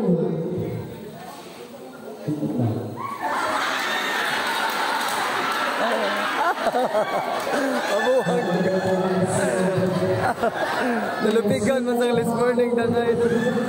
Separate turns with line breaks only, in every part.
Mabuhag. Nalapigan mo sa last morning na night.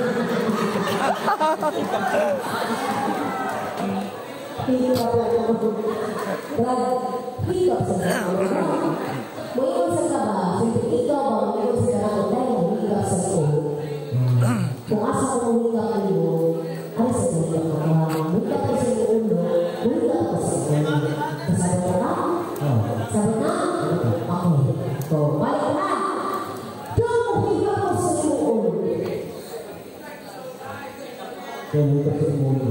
Kung asa ko mawika kayo, ay sa mga mawika kayo sa ulo, mawika ka sa ulo. Sabi ka na? Sabi na? Okay. So, balik na! Kung mawika ka sa ulo. Kung mawika sa ulo.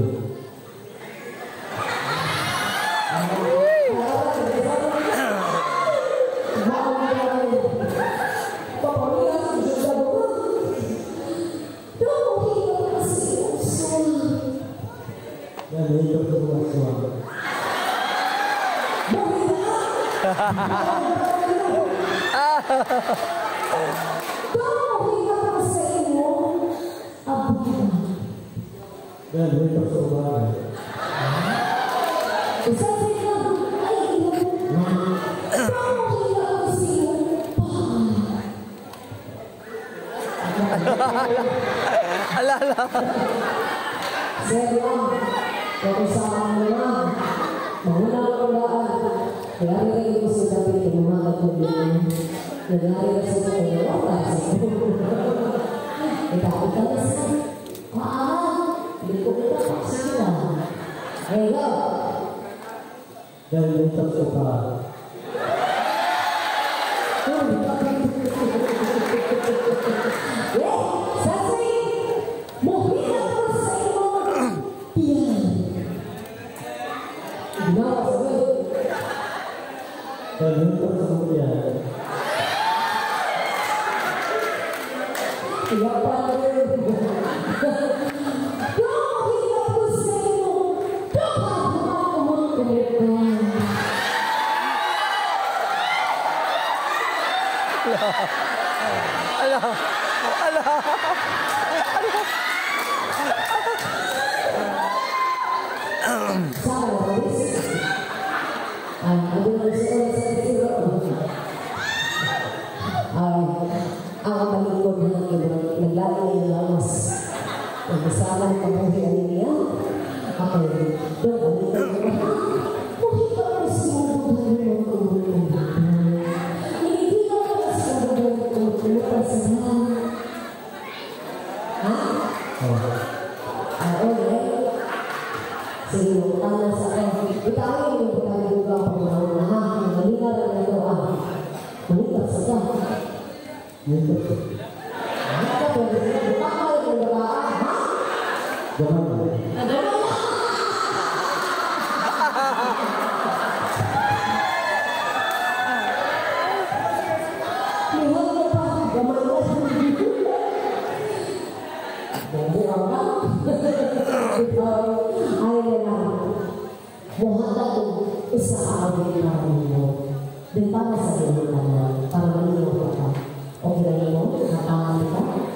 Alala.
Seryo, pag-usapan mo lang. Mahuna ang pagdaan. Kaya rin ko sa dapat yung mga katuloy. Nagari ka sa kanya, wala sa ikaw ka na sa hindi ko kita sige lang. Hey, go! Dahil ito sa ka. Sasay! Mohina ko sa iyo! Yan! Ginawa sa iyo! Dahil ito sa mga iya pa rin. Mohina ko sa iyo!
Ala. Ala.
Ang malikod na naglalagay ng lamas. Nagsasalang kabuhian niya. Ako doon ang malikod na Mohika ko sa iyo! Sige, tama sa akin. Itawin yung pagkalugaw ang panahon. Malina lang na doa. Malina sa ka. Malina ka pwede sila. Bukakal yung doa. Ha? Gaman mo. Gaman mo. Lihat mo pa. Gaman mo. Gaman mo. Ay na mohon ako isa awit na mo. Din para sa iyo para malinaw ka. Okay mo? Napangalan ka?